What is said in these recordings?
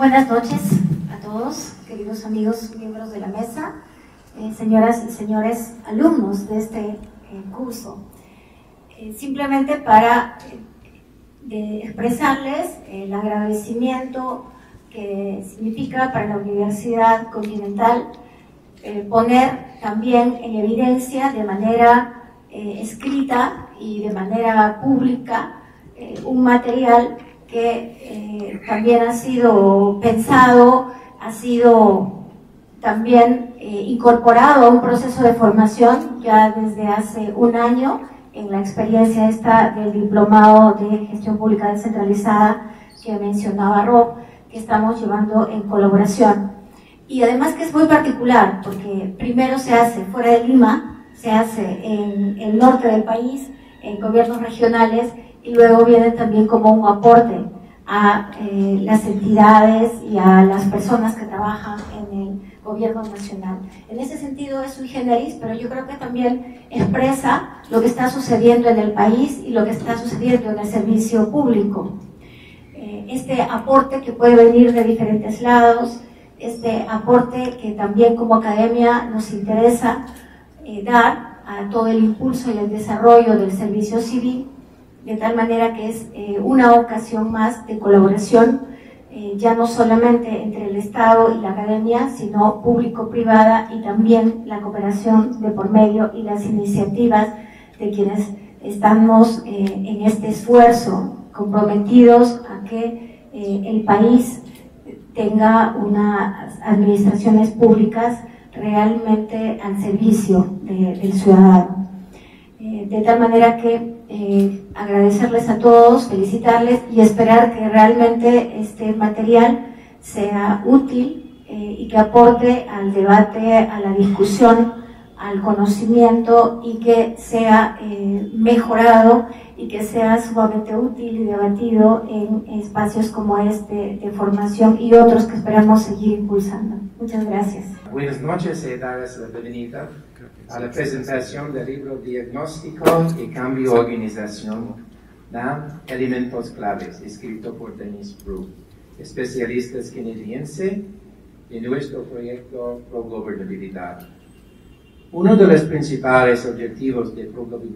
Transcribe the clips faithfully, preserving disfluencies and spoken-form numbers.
Buenas noches a todos, queridos amigos, miembros de la mesa, eh, señoras y señores alumnos de este eh, curso. Eh, simplemente para eh, de expresarles el agradecimiento que significa para la Universidad Continental eh, poner también en evidencia de manera eh, escrita y de manera pública eh, un material que eh, también ha sido pensado, ha sido también eh, incorporado a un proceso de formación ya desde hace un año en la experiencia esta del diplomado de gestión pública descentralizada que mencionaba Rob, que estamos llevando en colaboración. Y además que es muy particular, porque primero se hace fuera de Lima, se hace en el norte del país, en gobiernos regionales, y luego viene también como un aporte a eh, las entidades y a las personas que trabajan en el gobierno nacional. En ese sentido es sui generis, pero yo creo que también expresa lo que está sucediendo en el país y lo que está sucediendo en el servicio público. Eh, este aporte que puede venir de diferentes lados, este aporte que también como academia nos interesa eh, dar a todo el impulso y el desarrollo del servicio civil, de tal manera que es eh, una ocasión más de colaboración, eh, ya no solamente entre el Estado y la academia, sino público-privada y también la cooperación de por medio y las iniciativas de quienes estamos eh, en este esfuerzo comprometidos a que eh, el país tenga unas administraciones públicas realmente al servicio de, del ciudadano. Eh, de tal manera que eh, agradecerles a todos, felicitarles y esperar que realmente este material sea útil eh, y que aporte al debate, a la discusión, al conocimiento y que sea eh, mejorado y que sea sumamente útil y debatido en espacios como este de formación y otros que esperamos seguir impulsando. Muchas gracias. Buenas noches y darles la bienvenida a la presentación del libro Diagnóstico y Cambio Organizacional, Elementos Claves, escrito por Dennis Bru, especialista canadiense en nuestro proyecto Progobernabilidad. Uno de los principales objetivos de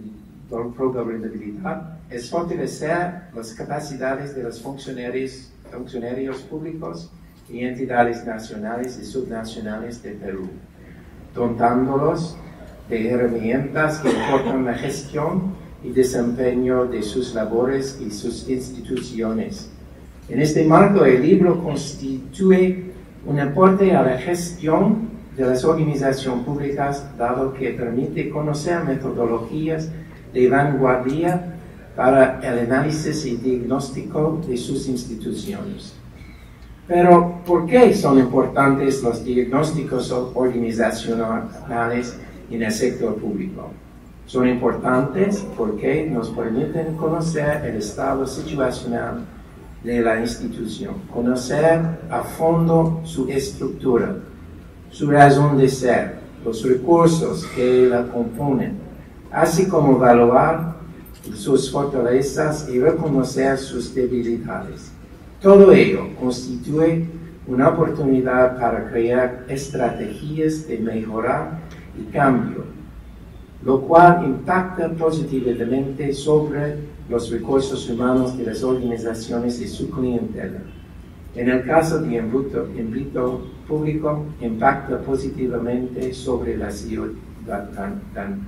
Progobernabilidad es fortalecer las capacidades de los funcionarios, funcionarios públicos y entidades nacionales y subnacionales de Perú, dotándolos de herramientas que aportan la gestión y desempeño de sus labores y sus instituciones. En este marco, el libro constituye un aporte a la gestión de las organizaciones públicas, dado que permite conocer metodologías de vanguardia para el análisis y diagnóstico de sus instituciones. Pero, ¿por qué son importantes los diagnósticos organizacionales en el sector público? Son importantes porque nos permiten conocer el estado situacional de la institución, conocer a fondo su estructura, su razón de ser, los recursos que la componen, así como evaluar sus fortalezas y reconocer sus debilidades. Todo ello constituye una oportunidad para crear estrategias de mejora y cambio, lo cual impacta positivamente sobre los recursos humanos de las organizaciones y su clientela. En el caso de ámbito público, impacta positivamente sobre la ciudadanía.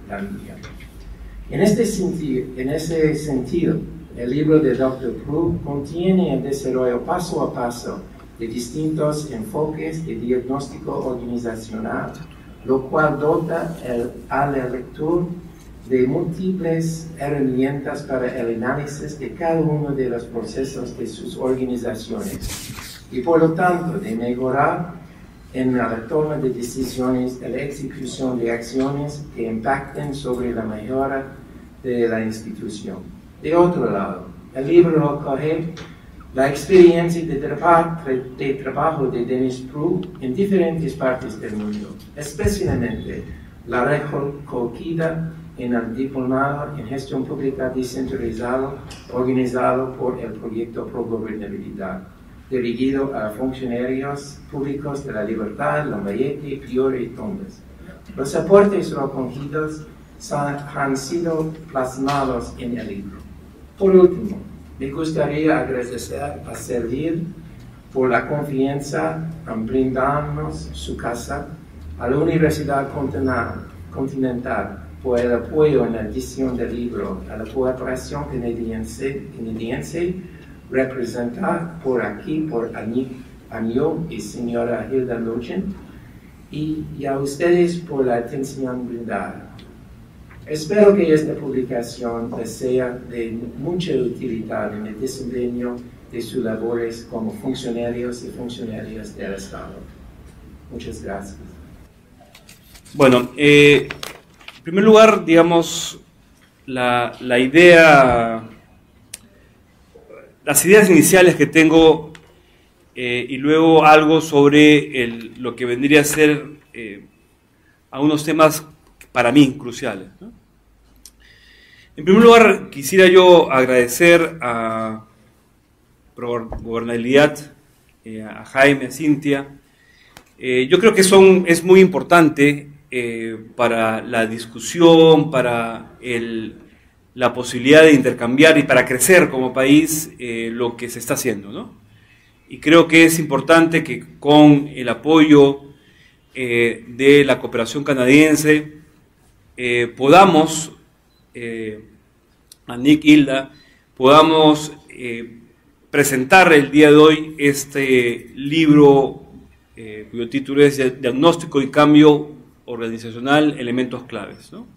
En este sentido, en ese sentido, el libro de doctor Bru contiene el desarrollo paso a paso de distintos enfoques de diagnóstico organizacional, lo cual dota el, al lector de múltiples herramientas para el análisis de cada uno de los procesos de sus organizaciones y por lo tanto de mejorar en la toma de decisiones y la ejecución de acciones que impacten sobre la mejora de la institución. De otro lado, el libro recoge la experiencia de, traba de trabajo de Dennis Bru en diferentes partes del mundo, especialmente la recogida en el diplomado en gestión pública descentralizada organizado por el proyecto Progobernabilidad, dirigido a funcionarios públicos de la Libertad, Lambayeque, Fiore y Tumbes. Los aportes recogidos han sido plasmados en el libro. Por último, me gustaría agradecer a Servir por la confianza en brindarnos su casa, a la Universidad Continental por el apoyo en la edición del libro, a la cooperación canadiense, canadiense representada por aquí por Año y señora Hilda Luchen, y, y a ustedes por la atención brindada. Espero que esta publicación les sea de mucha utilidad en el desempeño de sus labores como funcionarios y funcionarias del Estado. Muchas gracias. Bueno, eh, en primer lugar, digamos, la, la idea, las ideas iniciales que tengo eh, y luego algo sobre el, lo que vendría a ser eh, algunos temas para mí cruciales, ¿no? En primer lugar, quisiera yo agradecer a Gobernabilidad, eh, a Jaime, a Cintia. Eh, yo creo que son, es muy importante eh, para la discusión, para el, la posibilidad de intercambiar y para crecer como país eh, lo que se está haciendo, ¿no? Y creo que es importante que con el apoyo eh, de la cooperación canadiense eh, podamos, eh, a Nick, Hilda, podamos eh, presentar el día de hoy este libro eh, cuyo título es Diagnóstico y Cambio Organizacional, Elementos Claves, ¿no?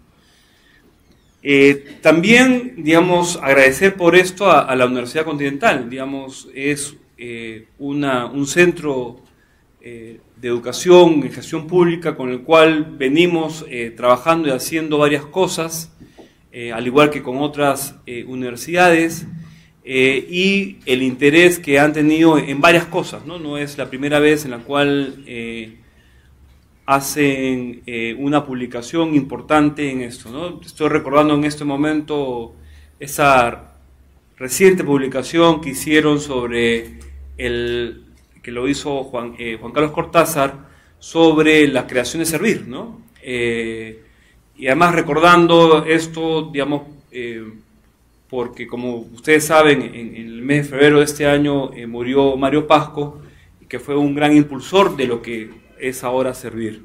Eh, también, digamos, agradecer por esto a, a la Universidad Continental, digamos, es eh, una, un centro eh, de educación y gestión pública con el cual venimos eh, trabajando y haciendo varias cosas, eh, al igual que con otras eh, universidades, eh, y el interés que han tenido en varias cosas, ¿no? No es la primera vez en la cual eh, hacen eh, una publicación importante en esto, ¿no? Estoy recordando en este momento esa reciente publicación que hicieron sobre el que lo hizo Juan, eh, Juan Carlos Cortázar sobre la creación de Servir, ¿no? Eh, y además recordando esto, digamos, eh, porque como ustedes saben, en, en el mes de febrero de este año eh, murió Mario Pasco, que fue un gran impulsor de lo que es ahora Servir.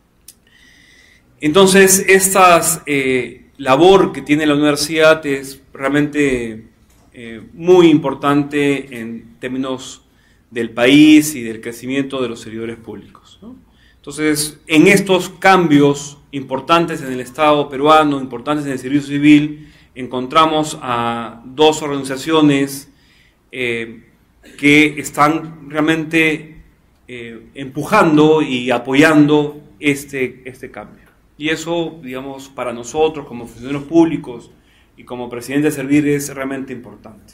Entonces, esta eh, labor que tiene la universidad es realmente eh, muy importante en términos del país y del crecimiento de los servidores públicos, ¿no? Entonces, en estos cambios importantes en el Estado peruano, importantes en el servicio civil, encontramos a dos organizaciones eh, que están realmente eh, empujando y apoyando este, este cambio. Y eso, digamos, para nosotros como funcionarios públicos y como presidente de Servir es realmente importante.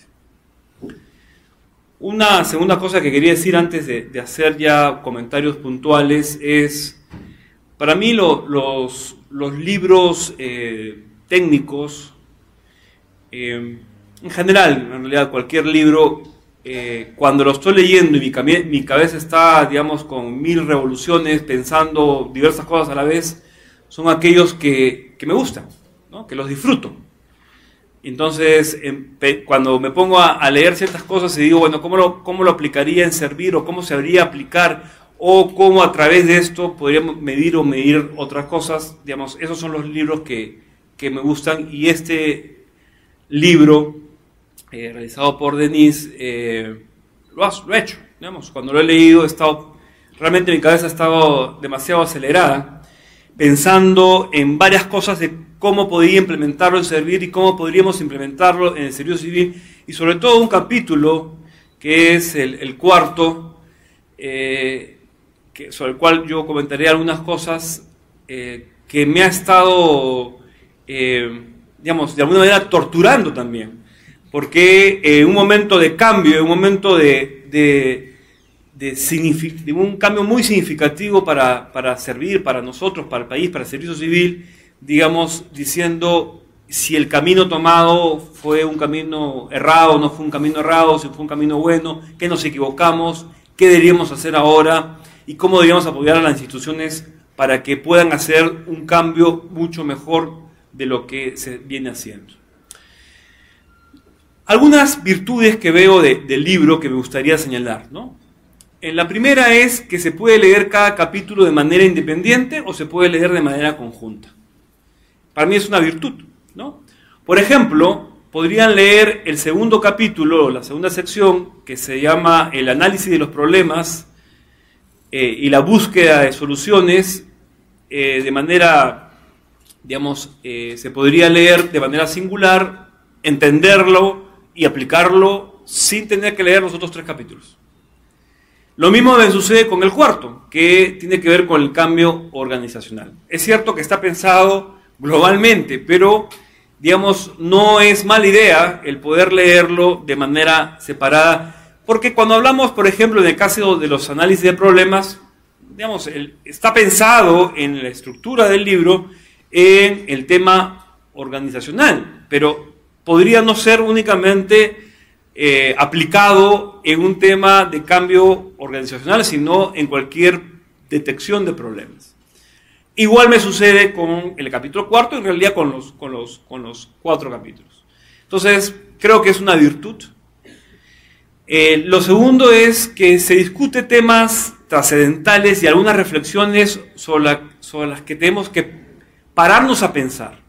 Una segunda cosa que quería decir antes de, de hacer ya comentarios puntuales es, para mí lo, los, los libros eh, técnicos, eh, en general, en realidad cualquier libro, eh, cuando lo estoy leyendo y mi, mi cabeza está, digamos, con mil revoluciones, pensando diversas cosas a la vez, son aquellos que, que me gustan, ¿no? Que los disfruto. Entonces, cuando me pongo a, a leer ciertas cosas y digo, bueno, ¿cómo lo, cómo lo aplicaría en Servir? ¿O cómo se habría aplicar? ¿O cómo a través de esto podríamos medir o medir otras cosas? Digamos, esos son los libros que, que me gustan. Y este libro, eh, realizado por Denise, eh, lo, ha, lo he hecho. Digamos, cuando lo he leído, he estado, realmente mi cabeza ha estado demasiado acelerada, pensando en varias cosas de cómo podría implementarlo en Servir y cómo podríamos implementarlo en el servicio civil, y sobre todo un capítulo que es el, el cuarto, eh, que, sobre el cual yo comentaré algunas cosas eh, que me ha estado, eh, digamos, de alguna manera torturando también, porque en eh, un momento de cambio, en un momento de, de, de, de un cambio muy significativo para, para Servir, para nosotros, para el país, para el servicio civil, digamos, diciendo si el camino tomado fue un camino errado, no fue un camino errado, si fue un camino bueno, qué nos equivocamos, qué deberíamos hacer ahora y cómo deberíamos apoyar a las instituciones para que puedan hacer un cambio mucho mejor de lo que se viene haciendo. Algunas virtudes que veo de, del libro que me gustaría señalar, ¿no? La primera es que se puede leer cada capítulo de manera independiente o se puede leer de manera conjunta. Para mí es una virtud, ¿no? Por ejemplo, podrían leer el segundo capítulo, la segunda sección, que se llama el análisis de los problemas eh, y la búsqueda de soluciones eh, de manera, digamos, eh, se podría leer de manera singular, entenderlo y aplicarlo sin tener que leer los otros tres capítulos. Lo mismo me sucede con el cuarto, que tiene que ver con el cambio organizacional. Es cierto que está pensado globalmente, pero, digamos, no es mala idea el poder leerlo de manera separada, porque cuando hablamos, por ejemplo, en el caso de los análisis de problemas, digamos, el, está pensado en la estructura del libro en el tema organizacional, pero podría no ser únicamente Eh, aplicado en un tema de cambio organizacional, sino en cualquier detección de problemas. Igual me sucede con el capítulo cuarto, en realidad con los, con los, con los cuatro capítulos. Entonces, creo que es una virtud. Eh, lo segundo es que se discute temas trascendentales y algunas reflexiones sobre, la, sobre las que tenemos que pararnos a pensar.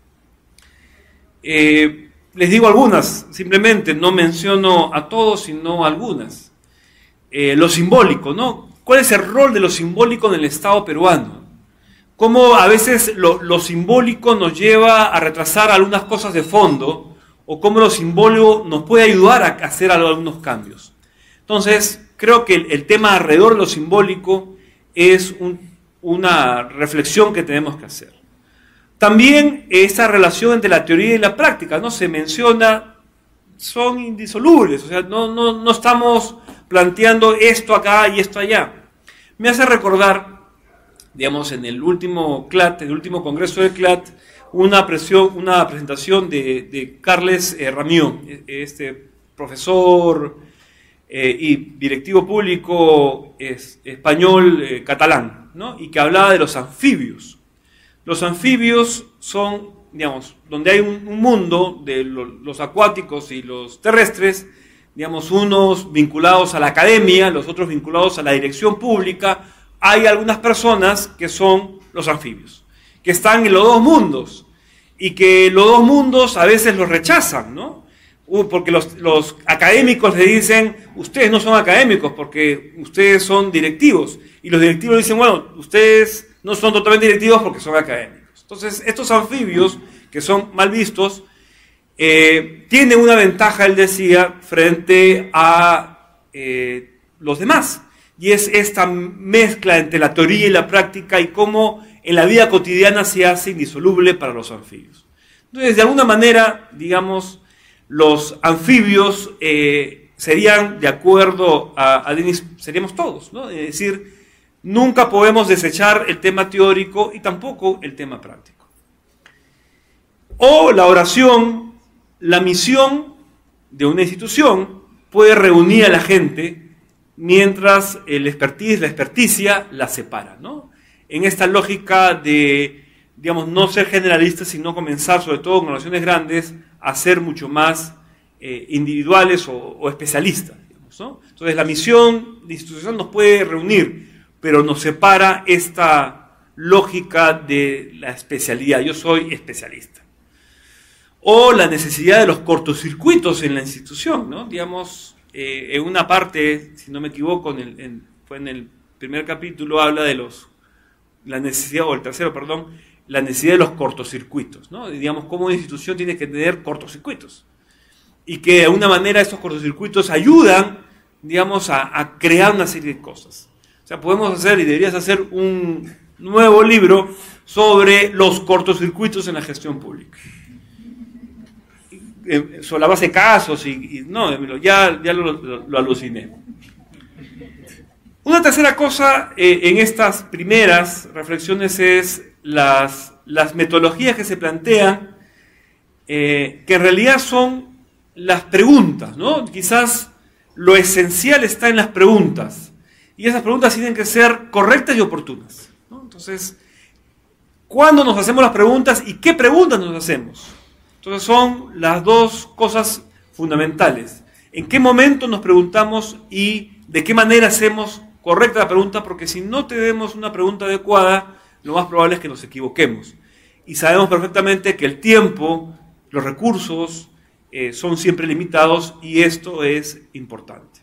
Eh, Les digo algunas, simplemente no menciono a todos, sino algunas. Eh, lo simbólico, ¿no? ¿Cuál es el rol de lo simbólico en el Estado peruano? Cómo a veces lo, lo simbólico nos lleva a retrasar algunas cosas de fondo, o cómo lo simbólico nos puede ayudar a hacer algunos cambios. Entonces, creo que el, el tema alrededor de lo simbólico es un, una reflexión que tenemos que hacer. También esa relación entre la teoría y la práctica, ¿no? Se menciona, son indisolubles, o sea, no, no, no estamos planteando esto acá y esto allá. Me hace recordar, digamos, en el último C L A T, el último congreso del C L A T, una, presión, una presentación de, de Carles eh, Ramió, este profesor eh, y directivo público es, español eh, catalán, ¿no? Y que hablaba de los anfibios. Los anfibios son, digamos, donde hay un, un mundo de lo, los acuáticos y los terrestres, digamos, unos vinculados a la academia, los otros vinculados a la dirección pública. Hay algunas personas que son los anfibios, que están en los dos mundos, y que los dos mundos a veces los rechazan, ¿no? Porque los, los académicos le dicen, ustedes no son académicos porque ustedes son directivos, y los directivos dicen, bueno, ustedes no son totalmente directivos porque son académicos. Entonces, estos anfibios, que son mal vistos, eh, tienen una ventaja, él decía, frente a eh, los demás, y es esta mezcla entre la teoría y la práctica, y cómo en la vida cotidiana se hace indisoluble para los anfibios. Entonces, de alguna manera, digamos, los anfibios eh, serían, de acuerdo a, a Denis, seríamos todos, ¿no? Es decir, nunca podemos desechar el tema teórico y tampoco el tema práctico. O la oración, la misión de una institución puede reunir a la gente mientras el expertise, la experticia la separa, ¿no? En esta lógica de, digamos, no ser generalista, sino comenzar, sobre todo con oraciones grandes, a ser mucho más eh, individuales o, o especialistas, digamos, ¿no? Entonces la misión de institución nos puede reunir, pero nos separa esta lógica de la especialidad. Yo soy especialista. O la necesidad de los cortocircuitos en la institución, ¿no? Digamos, eh, en una parte, si no me equivoco, en el, en, fue en el primer capítulo, habla de los, la necesidad, o el tercero, perdón, la necesidad de los cortocircuitos, ¿no? Y digamos, cómo una institución tiene que tener cortocircuitos. Y que de alguna manera estos cortocircuitos ayudan, digamos, a, a crear una serie de cosas. O sea, podemos hacer, y deberías hacer, un nuevo libro sobre los cortocircuitos en la gestión pública. Sobre la base de casos, y, y no, ya, ya lo, lo, lo aluciné. Una tercera cosa eh, en estas primeras reflexiones es las, las metodologías que se plantean eh, que en realidad son las preguntas, ¿no? Quizás lo esencial está en las preguntas, y esas preguntas tienen que ser correctas y oportunas, ¿no? Entonces, ¿cuándo nos hacemos las preguntas y qué preguntas nos hacemos? Entonces son las dos cosas fundamentales. ¿En qué momento nos preguntamos y de qué manera hacemos correcta la pregunta? Porque si no tenemos una pregunta adecuada, lo más probable es que nos equivoquemos. Y sabemos perfectamente que el tiempo, los recursos, eh, son siempre limitados, y esto es importante.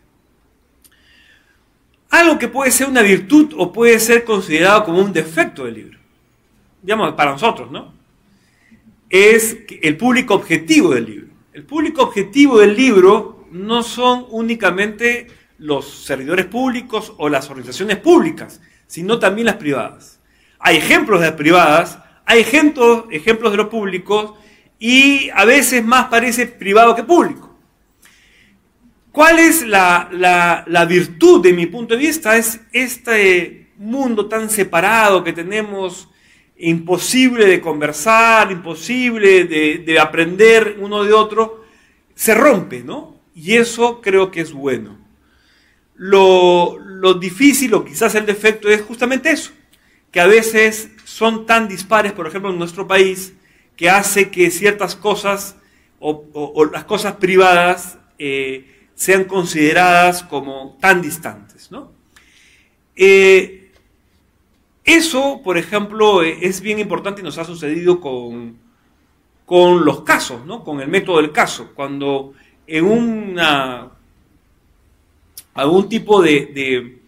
Algo que puede ser una virtud o puede ser considerado como un defecto del libro, digamos, para nosotros, ¿no? Es el público objetivo del libro. El público objetivo del libro no son únicamente los servidores públicos o las organizaciones públicas, sino también las privadas. Hay ejemplos de las privadas, hay ejemplos, ejemplos de los públicos, y a veces más parece privado que público. ¿Cuál es la, la, la virtud de mi punto de vista? Es este mundo tan separado que tenemos, imposible de conversar, imposible de, de aprender uno de otro, se rompe, ¿no? Y eso creo que es bueno. Lo, lo difícil, o quizás el defecto, es justamente eso, que a veces son tan dispares, por ejemplo, en nuestro país, que hace que ciertas cosas, o, o, o las cosas privadas, eh, sean consideradas como tan distantes, ¿no? Eh, eso, por ejemplo, es bien importante y nos ha sucedido con, con los casos, ¿no? Con el método del caso. Cuando en una, algún tipo de, de,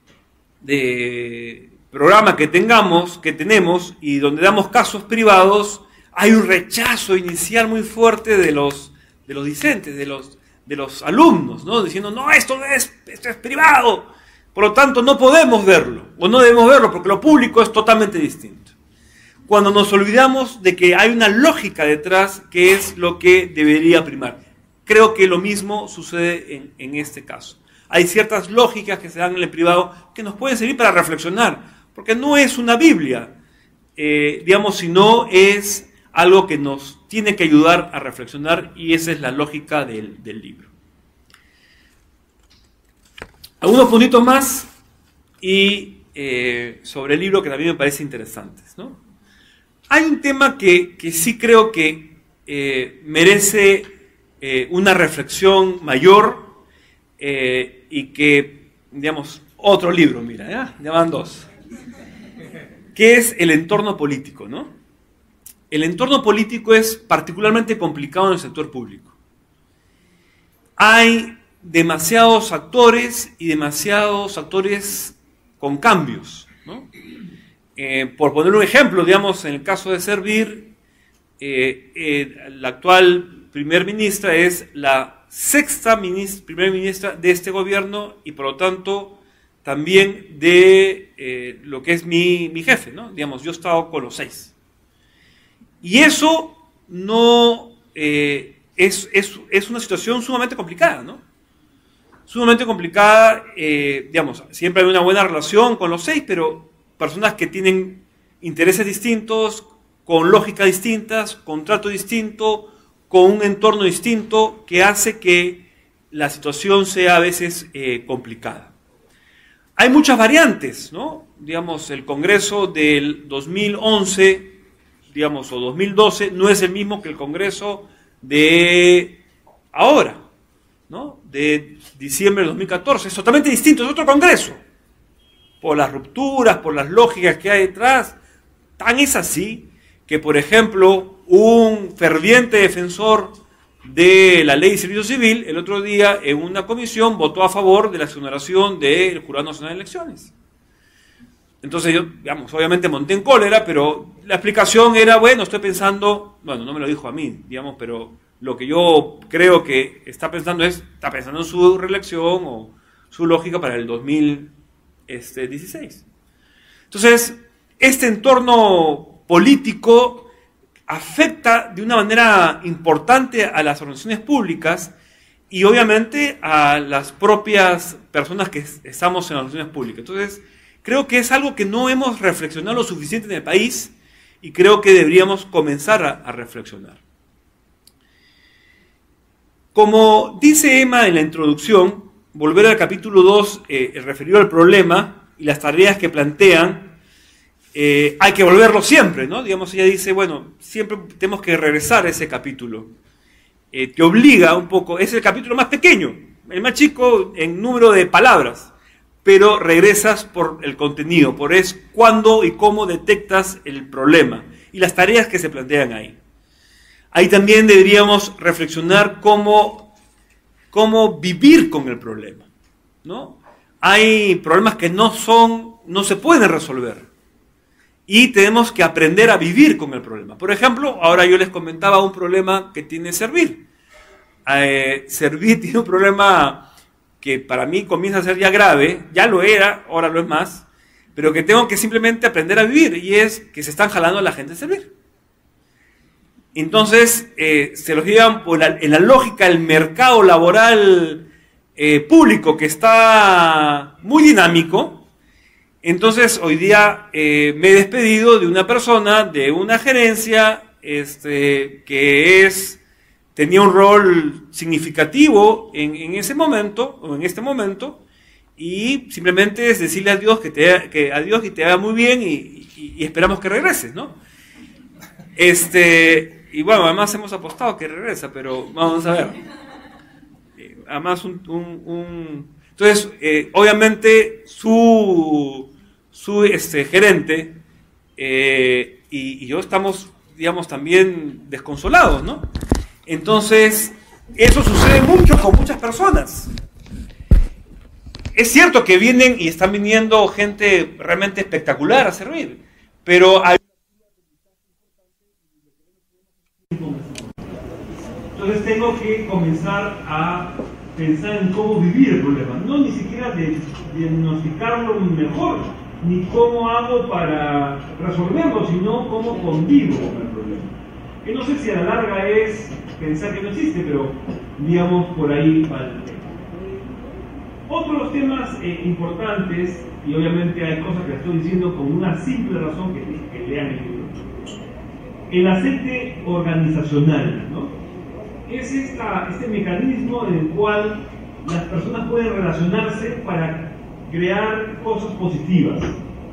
de programa que tengamos, que tenemos, y donde damos casos privados, hay un rechazo inicial muy fuerte de los, de los discentes, de los, de los alumnos, ¿no? Diciendo, no, esto no es, esto es privado, por lo tanto no podemos verlo, o no debemos verlo, porque lo público es totalmente distinto. Cuando nos olvidamos de que hay una lógica detrás, que es lo que debería primar. Creo que lo mismo sucede en, en este caso. Hay ciertas lógicas que se dan en el privado que nos pueden servir para reflexionar, porque no es una Biblia, eh, digamos, sino es algo que nos tiene que ayudar a reflexionar, y esa es la lógica del, del libro. Algunos puntitos más y eh, sobre el libro que también me parecen interesantes, ¿no? Hay un tema que, que sí creo que eh, merece eh, una reflexión mayor, eh, y que, digamos, otro libro, mira, ¿ya? Ya van dos, que es el entorno político, ¿no? El entorno político es particularmente complicado en el sector público. Hay demasiados actores y demasiados actores con cambios, ¿no? Eh, por poner un ejemplo, digamos, en el caso de Servir, eh, eh, la actual primer ministra es la sexta ministra, primer ministra de este gobierno, y por lo tanto también de eh, lo que es mi, mi jefe, ¿no? Digamos, yo he estado con los seis. Y eso no eh, es, es, es una situación sumamente complicada, ¿no? Sumamente complicada, eh, digamos, siempre hay una buena relación con los seis, pero personas que tienen intereses distintos, con lógicas distintas, con trato distinto, con un entorno distinto, que hace que la situación sea a veces eh, complicada. Hay muchas variantes, ¿no? Digamos, el Congreso del dos mil once, digamos, o dos mil doce, no es el mismo que el Congreso de ahora, ¿no? De diciembre de dos mil catorce, es totalmente distinto, es otro Congreso, por las rupturas, por las lógicas que hay detrás. Tan es así que, por ejemplo, un ferviente defensor de la ley de servicio civil, el otro día en una comisión votó a favor de la exoneración del Jurado Nacional de Elecciones. Entonces yo, digamos, obviamente monté en cólera, pero la explicación era, bueno, estoy pensando, bueno, no me lo dijo a mí, digamos, pero lo que yo creo que está pensando es, está pensando en su reelección o su lógica para el dos mil dieciséis. Entonces, este entorno político afecta de una manera importante a las organizaciones públicas y obviamente a las propias personas que estamos en las organizaciones públicas. Entonces, creo que es algo que no hemos reflexionado lo suficiente en el país y creo que deberíamos comenzar a, a reflexionar. Como dice Emma en la introducción, volver al capítulo dos, eh, referido al problema y las tareas que plantean, eh, hay que volverlo siempre, ¿no? Digamos, ella dice, bueno, siempre tenemos que regresar a ese capítulo. Eh, te obliga un poco, es el capítulo más pequeño, el más chico en número de palabras, pero regresas por el contenido, por es cuándo y cómo detectas el problema y las tareas que se plantean ahí. Ahí también deberíamos reflexionar cómo, cómo vivir con el problema, ¿no? Hay problemas que no son, no se pueden resolver y tenemos que aprender a vivir con el problema. Por ejemplo, ahora yo les comentaba un problema que tiene Servir. Eh, Servir tiene un problema que para mí comienza a ser ya grave, ya lo era, ahora lo es más, pero que tengo que simplemente aprender a vivir, y es que se están jalando a la gente a Servir. Entonces, eh, se los llevan por la, en la lógica del mercado laboral eh, público, que está muy dinámico. Entonces, hoy día eh, me he despedido de una persona, de una gerencia, este, que es, tenía un rol significativo en, en ese momento, o en este momento, y simplemente es decirle a Dios que te, que adiós y te haga muy bien, y, y, y esperamos que regreses, ¿no? Este... Y bueno, además hemos apostado que regresa, pero vamos a ver. Eh, además, un, un, un... Entonces, eh, obviamente, su, su este, gerente eh, y, y yo estamos, digamos, también desconsolados, ¿no? Entonces, eso sucede mucho con muchas personas. Es cierto que vienen y están viniendo gente realmente espectacular a servir, pero hay... Entonces tengo que comenzar a pensar en cómo vivir el problema, no ni siquiera de diagnosticarlo mejor, ni cómo hago para resolverlo, sino cómo convivo con el problema. Que no sé si a la larga es pensar que no existe, pero digamos por ahí va el tema. Otro de los temas eh, importantes, y obviamente hay cosas que estoy diciendo con una simple razón que, que lean el libro, el aceite organizacional, ¿no? Es esta, este mecanismo en el cual las personas pueden relacionarse para crear cosas positivas.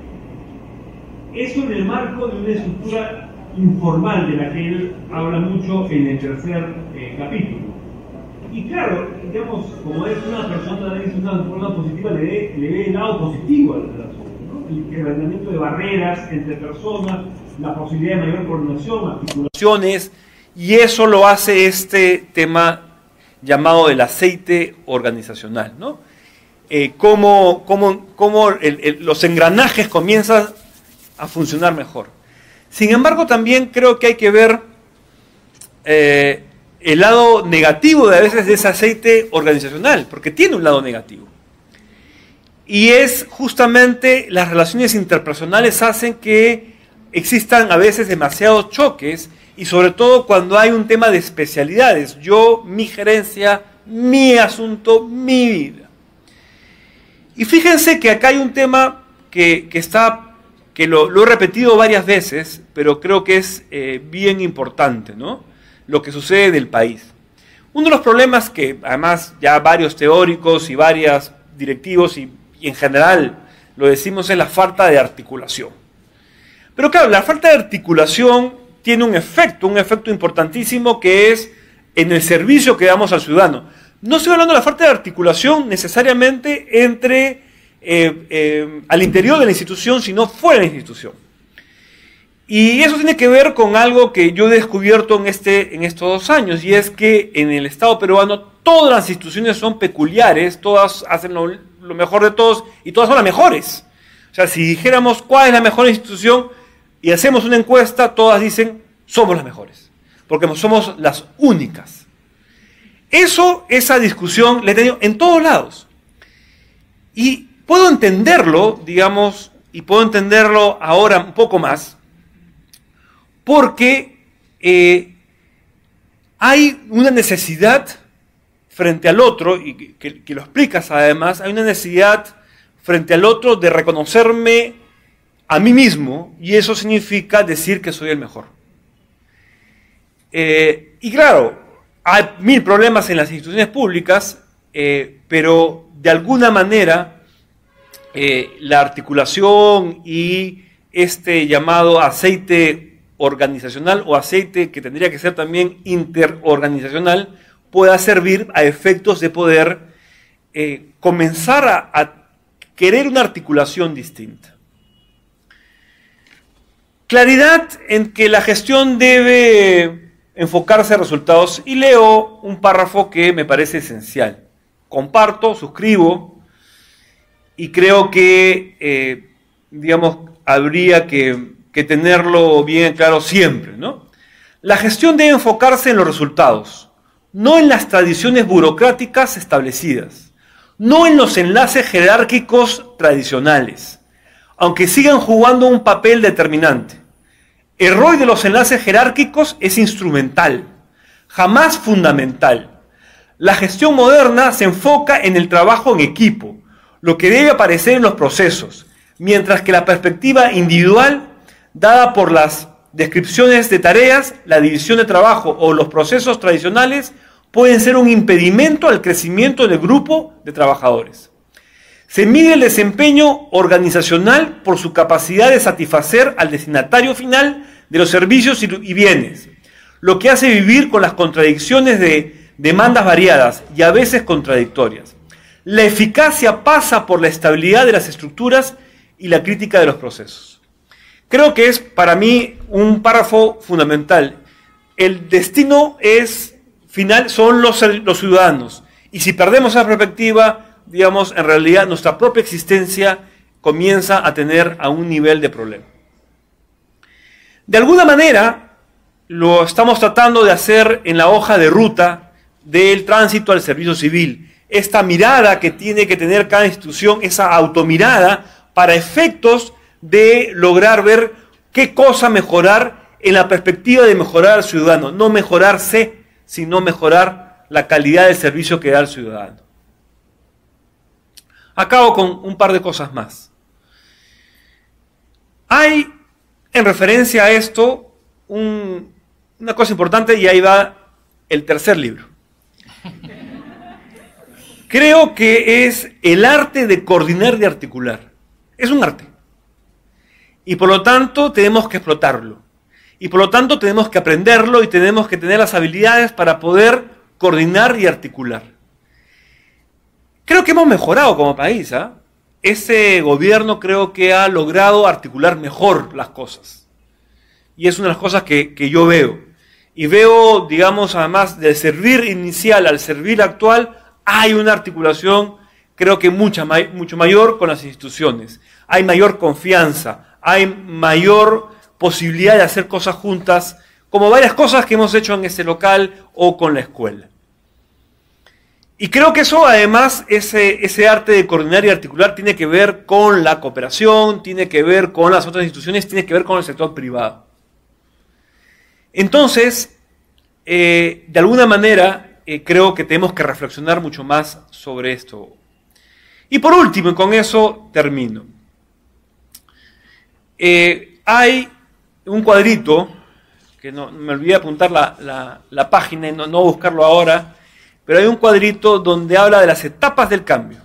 Eso en el marco de una estructura informal de la que él habla mucho en el tercer eh, capítulo. Y claro, digamos, como es una persona de una forma positiva, le ve, le ve el lado positivo al asunto, ¿no? El quebrantamiento de barreras entre personas, la posibilidad de mayor coordinación, articulaciones. Y eso lo hace este tema llamado el aceite organizacional, ¿no? Eh, cómo cómo, cómo el, el, los engranajes comienzan a funcionar mejor. Sin embargo, también creo que hay que ver eh, el lado negativo de a veces de ese aceite organizacional, porque tiene un lado negativo. Y es justamente las relaciones interpersonales hacen que existan a veces demasiados choques, y sobre todo cuando hay un tema de especialidades. Yo, mi gerencia, mi asunto, mi vida. Y fíjense que acá hay un tema que, que está, que lo, lo he repetido varias veces, pero creo que es eh, bien importante, ¿no? Lo que sucede en el país. Uno de los problemas que además ya varios teóricos y varios directivos y, y en general lo decimos es la falta de articulación. Pero claro, la falta de articulación tiene un efecto, un efecto importantísimo que es en el servicio que damos al ciudadano. No estoy hablando de la falta de articulación necesariamente entre, eh, eh, al interior de la institución, sino fuera de la institución. Y eso tiene que ver con algo que yo he descubierto en, este, en estos dos años, y es que en el Estado peruano todas las instituciones son peculiares, todas hacen lo, lo mejor de todos y todas son las mejores. O sea, si dijéramos cuál es la mejor institución, y hacemos una encuesta, todas dicen, somos las mejores, porque somos las únicas. Eso, esa discusión la he tenido en todos lados. Y puedo entenderlo, digamos, y puedo entenderlo ahora un poco más, porque eh, hay una necesidad frente al otro, y que, que lo explicas además, hay una necesidad frente al otro de reconocerme a mí mismo, y eso significa decir que soy el mejor. Eh, y claro, hay mil problemas en las instituciones públicas, eh, pero de alguna manera eh, la articulación y este llamado aceite organizacional o aceite que tendría que ser también interorganizacional pueda servir a efectos de poder eh, comenzar a, a querer una articulación distinta. Claridad en que la gestión debe enfocarse a resultados, y leo un párrafo que me parece esencial. Comparto, suscribo, y creo que, eh, digamos, habría que, que tenerlo bien claro siempre, ¿no? La gestión debe enfocarse en los resultados, no en las tradiciones burocráticas establecidas, no en los enlaces jerárquicos tradicionales, aunque sigan jugando un papel determinante. El rol de los enlaces jerárquicos es instrumental, jamás fundamental. La gestión moderna se enfoca en el trabajo en equipo, lo que debe aparecer en los procesos, mientras que la perspectiva individual, dada por las descripciones de tareas, la división de trabajo o los procesos tradicionales, pueden ser un impedimento al crecimiento del grupo de trabajadores. Se mide el desempeño organizacional por su capacidad de satisfacer al destinatario final de los servicios y bienes, lo que hace vivir con las contradicciones de demandas variadas y a veces contradictorias. La eficacia pasa por la estabilidad de las estructuras y la crítica de los procesos. Creo que es para mí un párrafo fundamental. El destino es final, son los, los ciudadanos, y si perdemos esa perspectiva, digamos, en realidad nuestra propia existencia comienza a tener a un nivel de problema. De alguna manera, lo estamos tratando de hacer en la hoja de ruta del tránsito al servicio civil. Esta mirada que tiene que tener cada institución, esa automirada, para efectos de lograr ver qué cosa mejorar en la perspectiva de mejorar al ciudadano. No mejorarse, sino mejorar la calidad del servicio que da al ciudadano. Acabo con un par de cosas más. Hay, en referencia a esto, un, una cosa importante, y ahí va el tercer libro. Creo que es el arte de coordinar y articular. Es un arte. Y por lo tanto tenemos que explotarlo. Y por lo tanto tenemos que aprenderlo y tenemos que tener las habilidades para poder coordinar y articular. Creo que hemos mejorado como país, ¿eh? Ese gobierno creo que ha logrado articular mejor las cosas. Y es una de las cosas que, que yo veo. Y veo, digamos, además del servir inicial al servir actual, hay una articulación, creo que mucha, mucho mayor con las instituciones. Hay mayor confianza, hay mayor posibilidad de hacer cosas juntas, como varias cosas que hemos hecho en ese local o con la escuela. Y creo que eso, además, ese, ese arte de coordinar y articular tiene que ver con la cooperación, tiene que ver con las otras instituciones, tiene que ver con el sector privado. Entonces, eh, de alguna manera, eh, creo que tenemos que reflexionar mucho más sobre esto. Y por último, y con eso termino. Eh, hay un cuadrito, que no, me olvidé apuntar la, la, la página y no, no buscarlo ahora, pero hay un cuadrito donde habla de las etapas del cambio.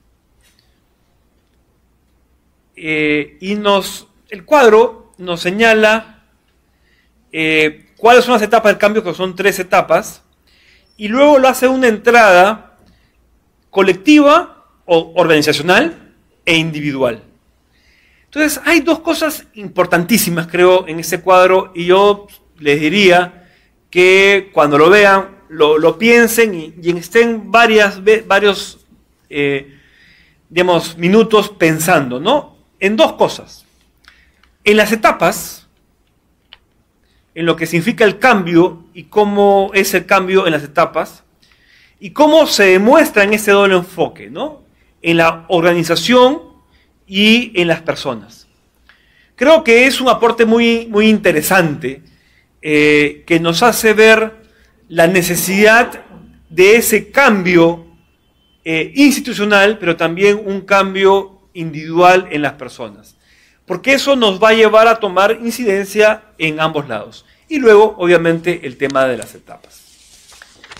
Eh, y nos, el cuadro nos señala eh, cuáles son las etapas del cambio, que son tres etapas, y luego lo hace una entrada colectiva o organizacional e individual. Entonces hay dos cosas importantísimas, creo, en ese cuadro, y yo les diría que cuando lo vean, Lo, lo piensen y, y estén varias, varios eh, digamos, minutos pensando, ¿no? En dos cosas. En las etapas, en lo que significa el cambio y cómo es el cambio en las etapas, y cómo se demuestra en ese doble enfoque, ¿no? En la organización y en las personas. Creo que es un aporte muy, muy interesante eh, que nos hace ver la necesidad de ese cambio eh, institucional, pero también un cambio individual en las personas. Porque eso nos va a llevar a tomar incidencia en ambos lados. Y luego, obviamente, el tema de las etapas.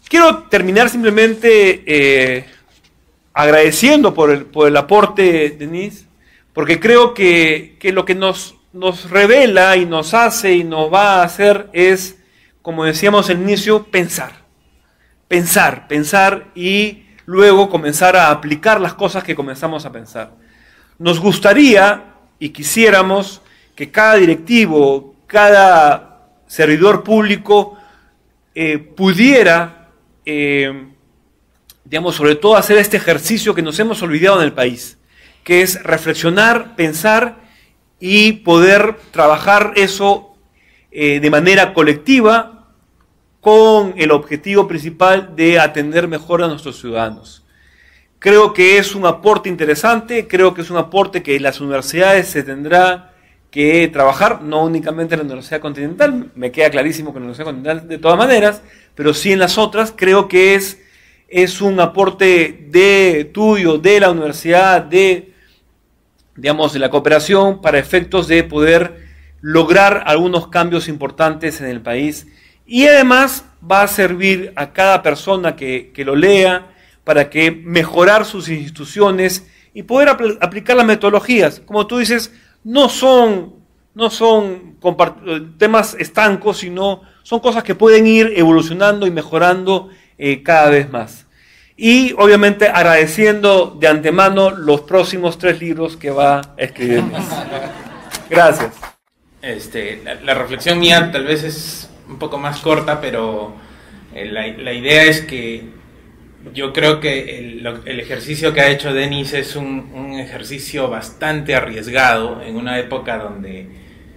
quiero terminar simplemente eh, agradeciendo por el, por el aporte, Denise, porque creo que, que lo que nos, nos revela y nos hace y nos va a hacer es, como decíamos al inicio, pensar. Pensar, pensar y luego comenzar a aplicar las cosas que comenzamos a pensar. Nos gustaría y quisiéramos que cada directivo, cada servidor público eh, pudiera, eh, digamos, sobre todo hacer este ejercicio que nos hemos olvidado en el país, que es reflexionar, pensar y poder trabajar eso eh, de manera colectiva con el objetivo principal de atender mejor a nuestros ciudadanos. Creo que es un aporte interesante, creo que es un aporte que las universidades se tendrá que trabajar, no únicamente en la Universidad Continental, me queda clarísimo que en la Universidad Continental de todas maneras, pero sí en las otras. Creo que es, es un aporte de tuyo, de la universidad, de, digamos, de la cooperación para efectos de poder lograr algunos cambios importantes en el país. Y además va a servir a cada persona que, que lo lea para que mejorar sus instituciones y poder apl- aplicar las metodologías. Como tú dices, no son, no son temas estancos, sino son cosas que pueden ir evolucionando y mejorando eh, cada vez más. Y obviamente agradeciendo de antemano los próximos tres libros que va a escribir. Gracias. Este, la, la reflexión mía tal vez es un poco más corta, pero eh, la, la idea es que yo creo que el, el ejercicio que ha hecho Denis es un, un ejercicio bastante arriesgado en una época donde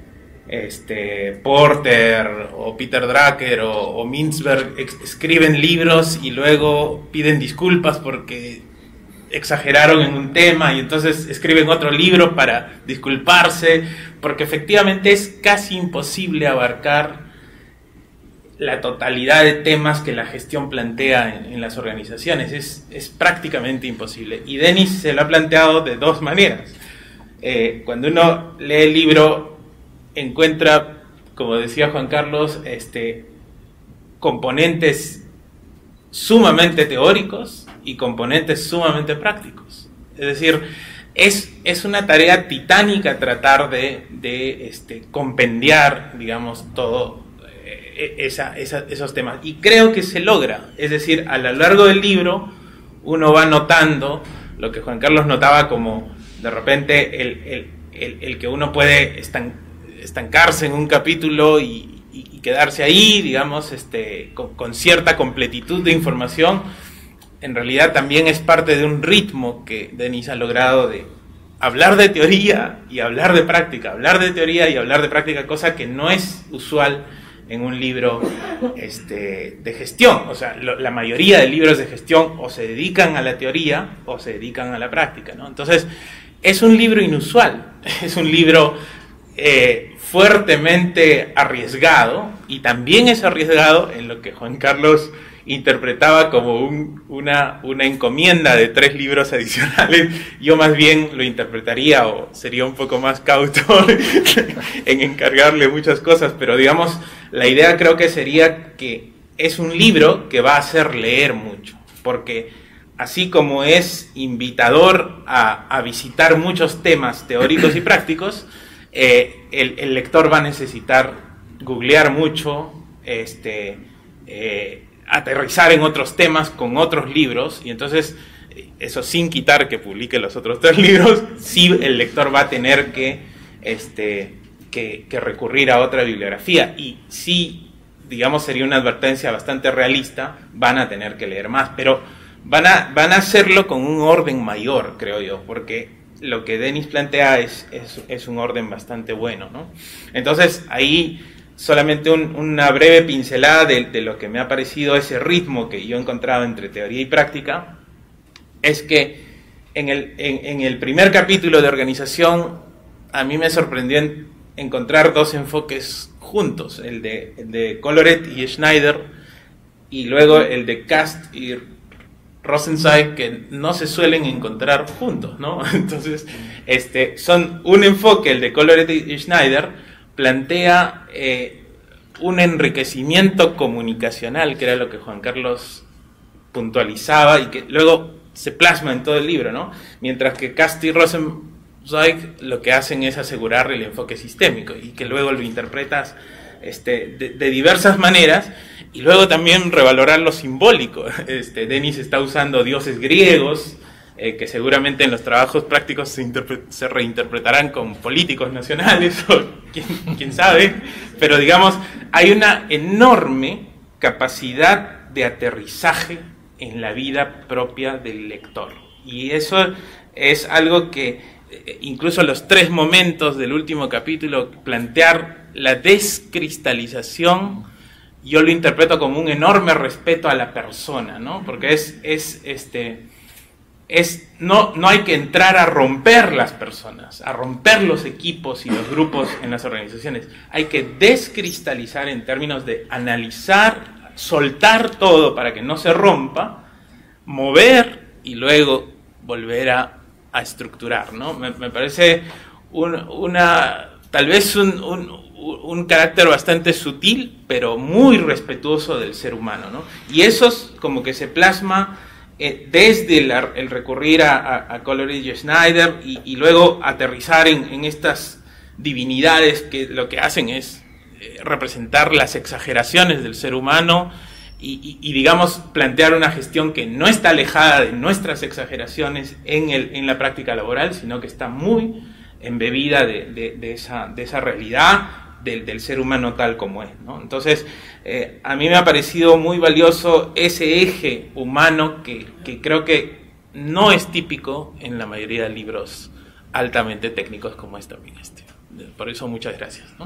este, Porter o Peter Drucker o, o Mintzberg ex, escriben libros y luego piden disculpas porque exageraron en un tema y entonces escriben otro libro para disculparse, porque efectivamente es casi imposible abarcar la totalidad de temas que la gestión plantea en, en las organizaciones. Es, es prácticamente imposible. Y Denis se lo ha planteado de dos maneras. Eh, cuando uno lee el libro, encuentra, como decía Juan Carlos, este, componentes sumamente teóricos y componentes sumamente prácticos. Es decir, es, es una tarea titánica tratar de, de este, compendiar, digamos, todo Esa, esa, esos temas, y creo que se logra. Es decir, a lo largo del libro uno va notando lo que Juan Carlos notaba, como de repente el, el, el, el que uno puede estan, estancarse en un capítulo y, y, y quedarse ahí, digamos, este, con, con cierta completitud de información. En realidad también es parte de un ritmo que Denis ha logrado de hablar de teoría y hablar de práctica, hablar de teoría y hablar de práctica, cosa que no es usual en un libro este, de gestión. O sea, lo, la mayoría de libros de gestión o se dedican a la teoría o se dedican a la práctica, ¿no? Entonces, es un libro inusual, es un libro eh, fuertemente arriesgado, y también es arriesgado en lo que Juan Carlos interpretaba como un, una, una encomienda de tres libros adicionales. Yo más bien lo interpretaría, o sería un poco más cauto en encargarle muchas cosas, pero digamos, la idea creo que sería que es un libro que va a hacer leer mucho, porque así como es invitador a, a visitar muchos temas teóricos y prácticos, eh, el, el lector va a necesitar googlear mucho, este, eh, aterrizar en otros temas con otros libros, y entonces, eso sin quitar que publique los otros tres libros, sí el lector va a tener que, este, que, que recurrir a otra bibliografía, y sí, digamos, sería una advertencia bastante realista, van a tener que leer más, pero van a, van a hacerlo con un orden mayor, creo yo, porque lo que Denis plantea es, es, es un orden bastante bueno, ¿no? Entonces, ahí solamente un, una breve pincelada de, de lo que me ha parecido ese ritmo que yo he encontrado entre teoría y práctica, es que en el, en, en el primer capítulo de organización a mí me sorprendió en, encontrar dos enfoques juntos, el de, el de Colloret y Schneider, y luego el de Cast y Rosenzweig, que no se suelen encontrar juntos, ¿no? Entonces, este, son un enfoque, el de Colloret y Schneider, plantea eh, un enriquecimiento comunicacional, que era lo que Juan Carlos puntualizaba y que luego se plasma en todo el libro, ¿no? Mientras que Cast y Rosenzweig lo que hacen es asegurar el enfoque sistémico y que luego lo interpretas este, de, de diversas maneras y luego también revalorar lo simbólico. Este, Denis está usando dioses griegos, eh, que seguramente en los trabajos prácticos se, se reinterpretarán con políticos nacionales o quién, quién sabe, pero digamos, hay una enorme capacidad de aterrizaje en la vida propia del lector. Y eso es algo que, incluso los tres momentos del último capítulo, plantear la descristalización, yo lo interpreto como un enorme respeto a la persona, ¿no? Porque es, es, este, es no, no hay que entrar a romper las personas, a romper los equipos y los grupos en las organizaciones. Hay que descristalizar en términos de analizar, soltar todo para que no se rompa, mover y luego volver a, a estructurar, ¿no? Me, me parece un, una, tal vez un, un, un carácter bastante sutil, pero muy respetuoso del ser humano, ¿no? Y eso es como que se plasma eh, desde el, el recurrir a, a, a Coleridge y Schneider y, y luego aterrizar en, en estas divinidades que lo que hacen es representar las exageraciones del ser humano y, y, y digamos plantear una gestión que no está alejada de nuestras exageraciones en, el, en la práctica laboral, sino que está muy embebida de, de, de, esa, de esa realidad del, del ser humano tal como es, ¿no? Entonces, eh, a mí me ha parecido muy valioso ese eje humano que, que creo que no es típico en la mayoría de libros altamente técnicos como es también este. Por eso, muchas gracias, ¿no?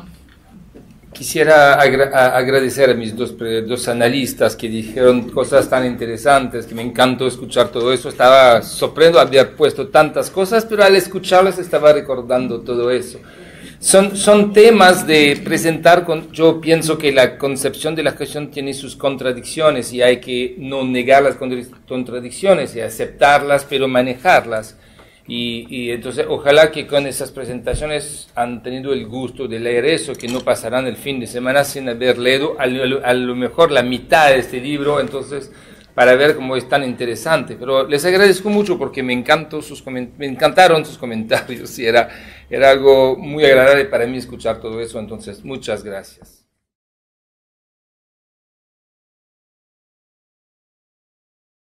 Quisiera agra agradecer a mis dos, dos analistas que dijeron cosas tan interesantes, que me encantó escuchar todo eso. Estaba sorprendido haber puesto tantas cosas, pero al escucharlas estaba recordando todo eso. Son, son temas de presentar, con, yo pienso que la concepción de la gestión tiene sus contradicciones y hay que no negar las contradicciones y aceptarlas, pero manejarlas. Y, y entonces ojalá que con esas presentaciones han tenido el gusto de leer eso, que no pasarán el fin de semana sin haber leído a lo, a lo mejor la mitad de este libro, entonces para ver cómo es tan interesante. Pero les agradezco mucho porque me, encantó sus, me encantaron sus comentarios y era, era algo muy agradable para mí escuchar todo eso, entonces muchas gracias.